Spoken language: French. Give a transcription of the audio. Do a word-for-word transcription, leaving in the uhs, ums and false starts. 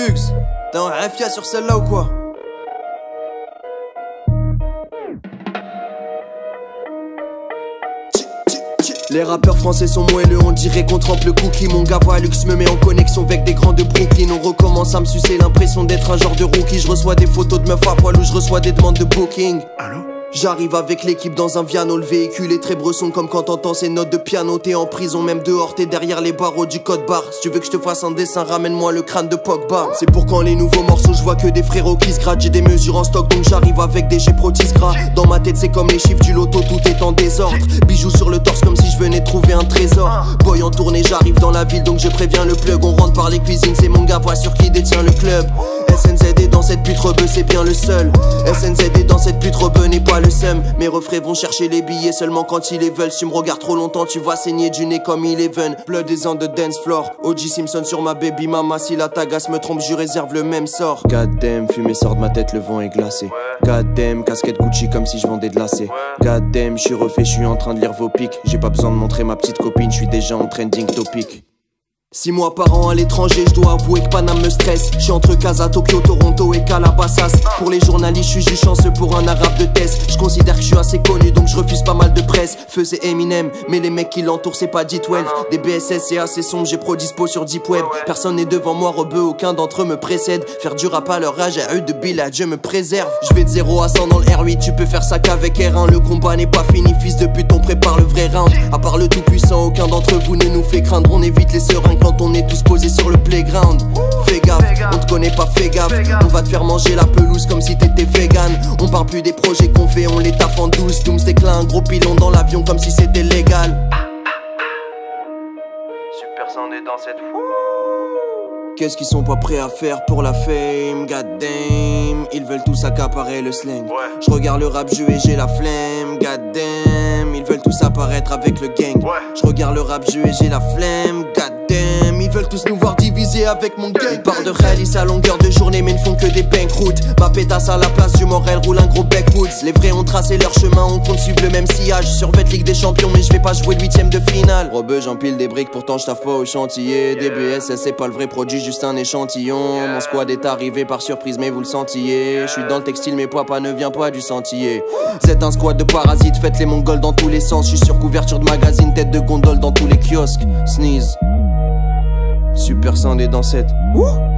Hugz, t'es en Hefner sur celle-là ou quoi? Les rappeurs français sont moelleux, on dirait qu'on trempe le cookie. Mon gars Lyricist me met en connexion avec des grands de Brooklyn. On recommence à me sucer, l'impression d'être un genre de rookie. Je reçois des photos de meufs à poil ou je reçois des demandes de booking. Allô? J'arrive avec l'équipe dans un Viano, le véhicule est très bresson comme quand t'entends ces notes de piano. T'es en prison, même dehors, t'es derrière les barreaux du code barre. Si tu veux que je te fasse un dessin, ramène-moi le crâne de Pogba. C'est pour quand les nouveaux morceaux, je vois que des frérots qui se grattent. J'ai des mesures en stock, donc j'arrive avec des G-Protis gras. Dans ma tête, c'est comme les chiffres du loto, tout est en désordre. Bijoux sur le torse comme si je venais trouver un trésor. Boy en tournée, j'arrive dans la ville, donc je préviens le plug. On rentre par les cuisines, c'est mon gars, voiture qui détient le club. S N Z est dans cette pute rebeu, c'est bien le seul. S N Z est dans cette pute rebeu, n'est pas le seum. Mes refrains vont chercher les billets seulement quand ils les veulent. Si tu me regardes trop longtemps, tu vas saigner du nez comme Eleven. Blood is on the dance floor. O G Simpson sur ma baby mama. Si la tagasse me trompe, je réserve le même sort. God damn, fumée sort de ma tête, le vent est glacé. God damn, casquette Gucci comme si je vendais de lacets. God damn, je suis refait, je suis en train de lire vos pics. J'ai pas besoin de montrer ma petite copine, je suis déjà en trending topic. Six mois par an à l'étranger, je dois avouer que Paname me stresse. Je suis entre Casa, Tokyo, Toronto et Calabasas. Pour les journalistes, je suis juste chanceux pour un arabe de test. Je considère que je suis assez connu, donc je refuse pas mal de presse. Feu c'est Eminem, mais les mecs qui l'entourent c'est pas D douze. Des B S S c'est assez sombre, j'ai pro dispo sur Deep Web. Personne n'est devant moi, rebeu, aucun d'entre eux me précède. Faire du rap à leur âge, à eux de Bilal, je me préserve. Je vais de zéro à cent dans le R huit, tu peux faire ça qu'avec R un. Le combat n'est pas fini, fils de pute, on prépare le vrai round. À part le tout puissant, aucun d'entre vous ne nous fait craindre. On évite les seringues quand on est tous posés sur le playground. Fais gaffe, on te connaît pas, fais gaffe. On va te faire manger la pelouse comme si t'étais vegan. On parle plus des projets qu'on fait, on les tape en douce. Dooms déclin un gros pilon dans l'avion comme si c'était légal. Super sound est dans cette fou. Qu'est-ce qu'ils sont pas prêts à faire pour la fame? God damn, ils veulent tous accaparer le slang. Ouais. Je regarde le rap jeu et j'ai la flemme. God damn, ils veulent tous apparaître avec le gang. Ouais. Je regarde le rap jeu et j'ai la flemme. God damn, ils veulent tous nous voir diviser avec mon gang. Ils parlent de réalisme à longueur de journée mais ne font que des banqueroutes. Ma pétasse à la place du Morel roule un gros backwoods. Les vrais ont tracé leur chemin, on compte suivre le même sillage. Survêt Ligue des Champions mais je vais pas jouer l'huitième de finale. Rebeu j'empile des briques pourtant je taffe pas au chantier. Des B S S c'est pas le vrai produit, juste un échantillon. Mon squad est arrivé par surprise mais vous le sentiez. Je suis dans le textile mais papa ne vient pas du sentier. C'est un squad de parasites, faites les mongols dans tous les sens. Je suis sur couverture de magazine, tête de gondole dans tous les kiosques. Sneazzy, super sound est dans cette. Ouh.